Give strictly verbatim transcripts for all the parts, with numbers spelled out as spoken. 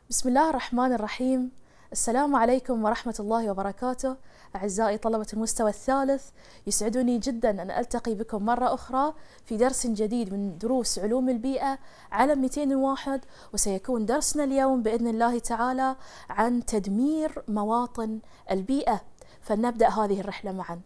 بسم الله الرحمن الرحيم. السلام عليكم ورحمة الله وبركاته. أعزائي طلبة المستوى الثالث، يسعدني جدا أن ألتقي بكم مرة أخرى في درس جديد من دروس علوم البيئة على مئتين وواحد، وسيكون درسنا اليوم بإذن الله تعالى عن تدمير مواطن البيئة. فلنبدأ هذه الرحلة معا.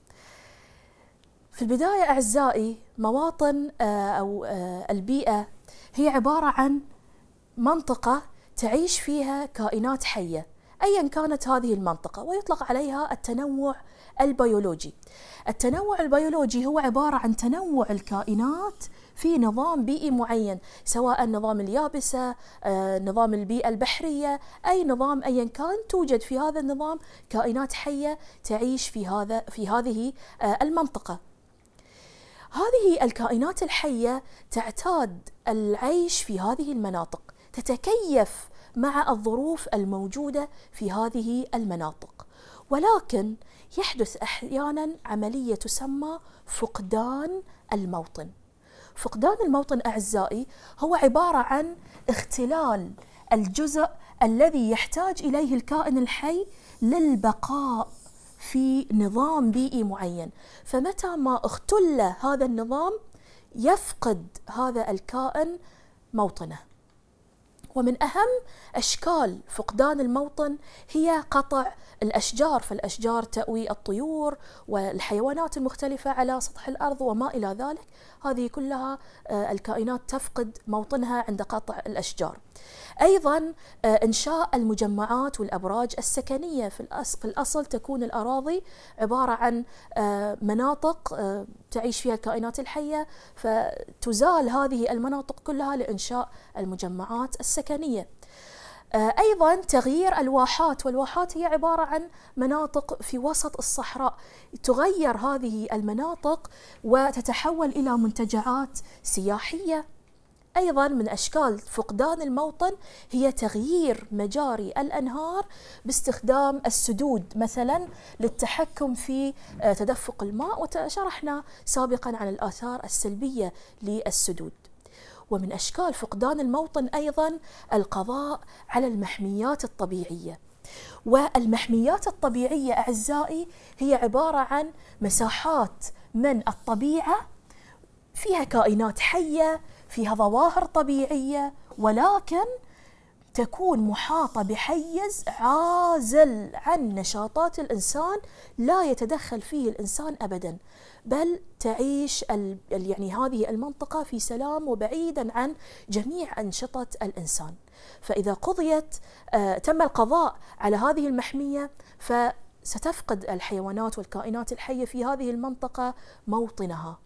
في البداية أعزائي، مواطن أو البيئة هي عبارة عن منطقة تعيش فيها كائنات حية أيا كانت هذه المنطقة، ويطلق عليها التنوع البيولوجي. التنوع البيولوجي هو عبارة عن تنوع الكائنات في نظام بيئي معين، سواء نظام اليابسة، نظام البيئة البحرية، أي نظام أيا كان توجد في هذا النظام كائنات حية تعيش في هذا في هذه المنطقة. هذه الكائنات الحية تعتاد العيش في هذه المناطق، تتكيف مع الظروف الموجودة في هذه المناطق، ولكن يحدث أحيانا عملية تسمى فقدان الموطن. فقدان الموطن أعزائي هو عبارة عن اختلال الجزء الذي يحتاج إليه الكائن الحي للبقاء في نظام بيئي معين، فمتى ما اختل هذا النظام يفقد هذا الكائن موطنه. ومن أهم أشكال فقدان الموطن هي قطع الأشجار، فالأشجار تأوي الطيور والحيوانات المختلفة على سطح الأرض وما إلى ذلك. هذه كلها الكائنات تفقد موطنها عند قطع الأشجار. أيضا إنشاء المجمعات والأبراج السكنية، في الأصل, في الأصل تكون الأراضي عبارة عن مناطق تعيش فيها الكائنات الحية، فتزال هذه المناطق كلها لإنشاء المجمعات السكنية. أيضا تغيير الواحات، والواحات هي عبارة عن مناطق في وسط الصحراء، تغير هذه المناطق وتتحول إلى منتجعات سياحية. أيضا من أشكال فقدان الموطن هي تغيير مجاري الأنهار باستخدام السدود مثلا للتحكم في تدفق الماء، وشرحنا سابقا عن الآثار السلبية للسدود. ومن أشكال فقدان الموطن أيضا القضاء على المحميات الطبيعية. والمحميات الطبيعية أعزائي هي عبارة عن مساحات من الطبيعة فيها كائنات حية، فيها ظواهر طبيعية، ولكن تكون محاطة بحيز عازل عن نشاطات الإنسان، لا يتدخل فيه الإنسان أبدا، بل تعيش يعني هذه المنطقة في سلام وبعيدا عن جميع أنشطة الإنسان. فإذا قضيت آه تم القضاء على هذه المحمية، فستفقد الحيوانات والكائنات الحية في هذه المنطقة موطنها.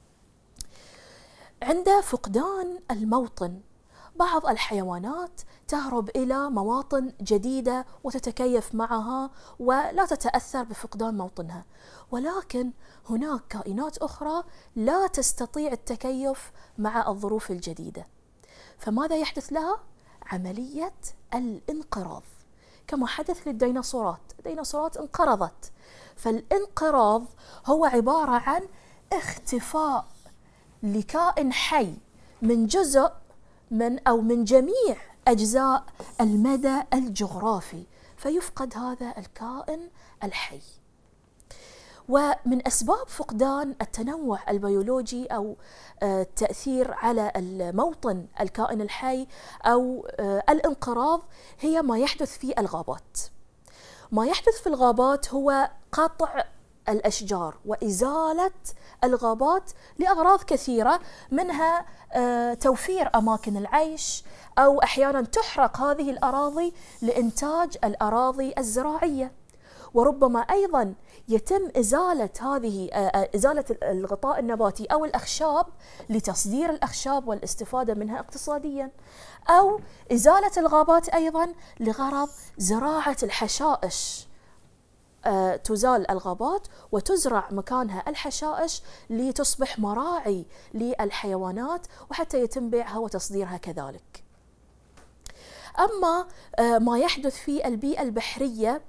عند فقدان الموطن بعض الحيوانات تهرب إلى مواطن جديدة وتتكيف معها ولا تتأثر بفقدان موطنها، ولكن هناك كائنات أخرى لا تستطيع التكيف مع الظروف الجديدة، فماذا يحدث لها؟ عملية الانقراض، كما حدث للديناصورات. الديناصورات انقرضت. فالانقراض هو عبارة عن اختفاء لكائن حي من جزء من أو من جميع أجزاء المدى الجغرافي، فيفقد هذا الكائن الحي. ومن أسباب فقدان التنوع البيولوجي أو التأثير على الموطن الكائن الحي أو الانقراض هي ما يحدث في الغابات. ما يحدث في الغابات هو قطع الأشجار وإزالة الغابات لأغراض كثيرة، منها توفير أماكن العيش، أو أحيانا تحرق هذه الأراضي لإنتاج الأراضي الزراعية، وربما أيضا يتم إزالة هذه إزالة الغطاء النباتي أو الأخشاب لتصدير الأخشاب والاستفادة منها اقتصاديا، أو إزالة الغابات أيضا لغرض زراعة الحشائش. تزال الغابات وتزرع مكانها الحشائش لتصبح مراعي للحيوانات، وحتى يتم بيعها وتصديرها كذلك. أما ما يحدث في البيئة البحرية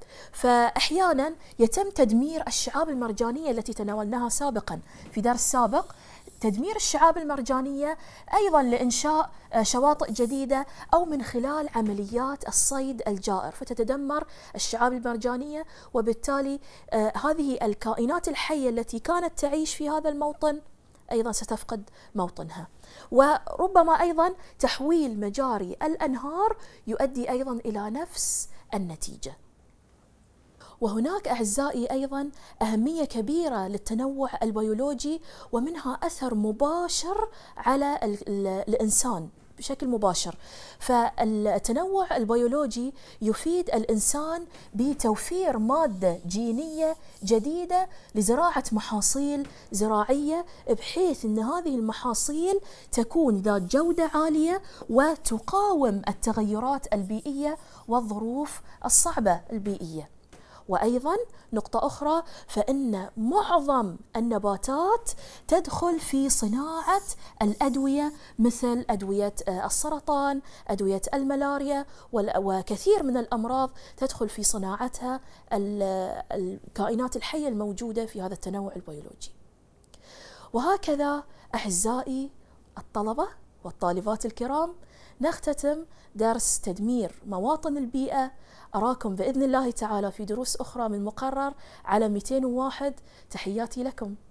فأحيانا يتم تدمير الشعاب المرجانية التي تناولناها سابقا في درس سابق. تدمير الشعاب المرجانية، أيضا لإنشاء شواطئ جديدة، أو من خلال عمليات الصيد الجائر، فتتدمر الشعاب المرجانية، وبالتالي هذه الكائنات الحية التي كانت تعيش في هذا الموطن أيضا ستفقد موطنها. وربما أيضا تحويل مجاري الأنهار يؤدي أيضا إلى نفس النتيجة. وهناك أعزائي أيضا أهمية كبيرة للتنوع البيولوجي، ومنها أثر مباشر على الإنسان بشكل مباشر. فالتنوع البيولوجي يفيد الإنسان بتوفير مادة جينية جديدة لزراعة محاصيل زراعية، بحيث أن هذه المحاصيل تكون ذات جودة عالية وتقاوم التغيرات البيئية والظروف الصعبة البيئية. وأيضا نقطة أخرى، فإن معظم النباتات تدخل في صناعة الأدوية، مثل أدوية السرطان، أدوية الملاريا، وكثير من الأمراض تدخل في صناعتها الكائنات الحية الموجودة في هذا التنوع البيولوجي. وهكذا أعزائي الطلبة والطالبات الكرام، نختتم درس تدمير مواطن البيئة. أراكم بإذن الله تعالى في دروس أخرى من مقرر على مئتين وواحد. تحياتي لكم.